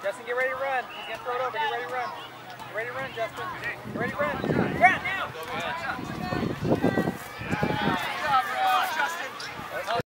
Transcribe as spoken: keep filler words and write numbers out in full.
Justin, get ready to run. He's going to throw it over. Get ready to run. Get ready to run, Justin. Get ready to run.